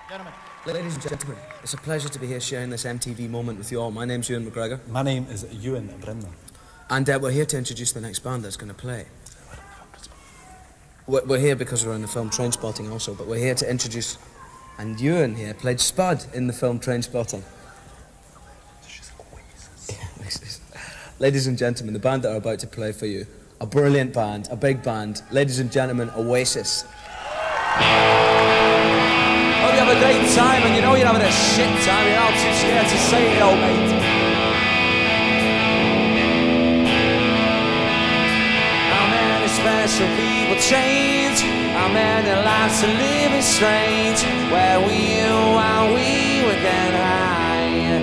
Gentlemen. Ladies and gentlemen, it's a pleasure to be here sharing this MTV moment with you all. My name's Ewan McGregor. My name is Ewan Bremner. And we're here to introduce the next band that's going to play. We're here because we're in the film Trainspotting also, but we're here to introduce... And Ewan here played Spud in the film Trainspotting. Oasis. Ladies and gentlemen, the band that are about to play for you, a brilliant band, a big band. Ladies and gentlemen, Oasis. Hope you have a great time, and you know you're having a shit time. You're all too scared to say it, old mate. How many special people change? How many lives to live is strange? Where were you while we were getting high?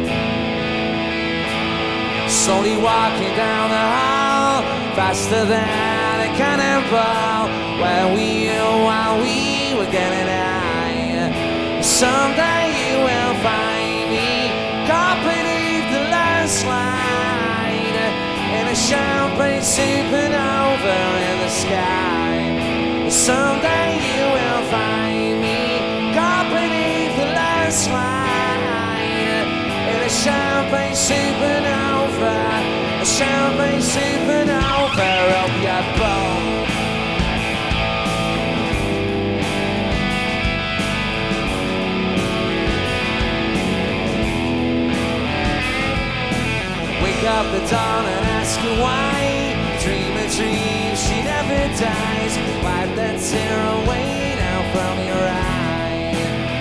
Slowly walking down the hall, faster than a cannonball. Where were you while we were getting high? Someday you will find me caught beneath the landslide in a champagne supernova in the sky. Someday you will find me caught beneath the landslide in a champagne supernova, a champagne supernova of your bone. Wake up at dawn and ask her why. Dream a dream, she never dies. Wipe that tear away now from your eye.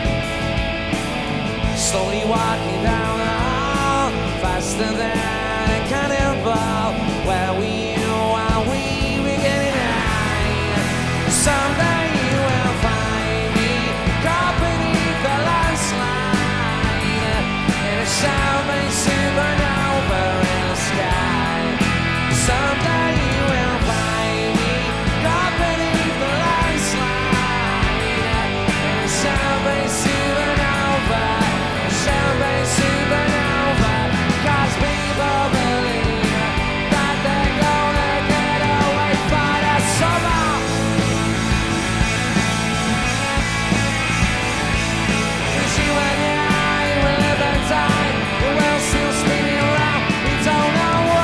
Slowly walking down the hall, faster than a cannonball. Where were you while we were getting high? Someday you will find me caught beneath the landslide in a champagne supernova in the sky. Someday you will find me caught beneath the landslide in a champagne supernova, a champagne supernova. 'Cause people believe that they're gonna get away by the summer. Cause you and I will live and die, the world's still spinning around, we don't know why.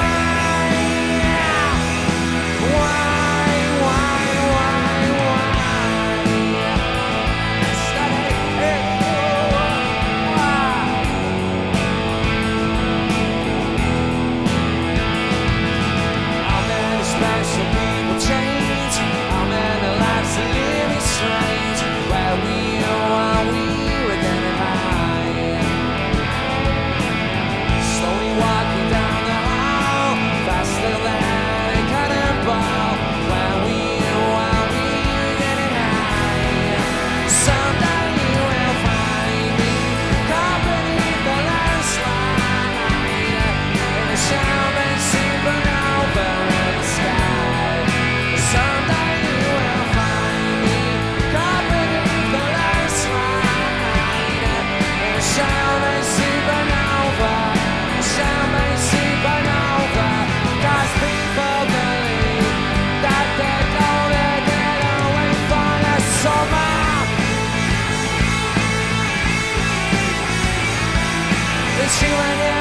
You and I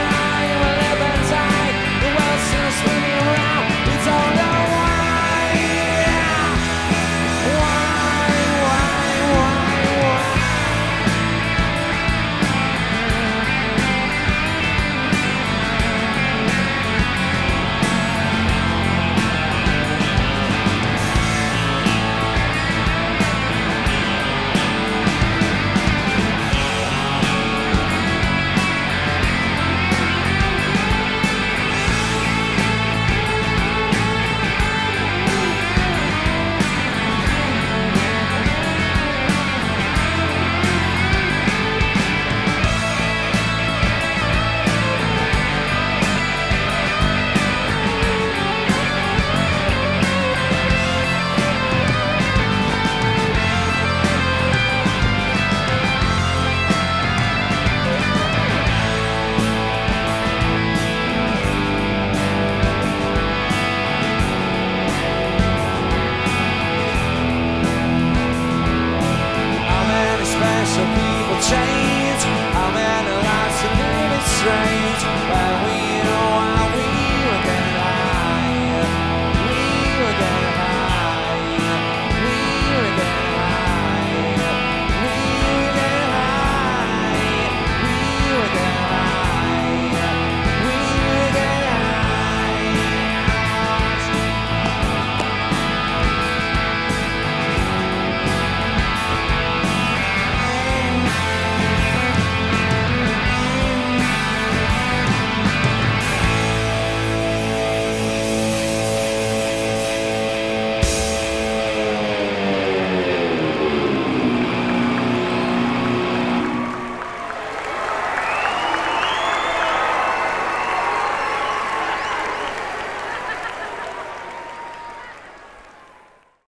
will live and die, the world's still spinning around, we don't know why. Some people will change. How many lives to live is strange. Where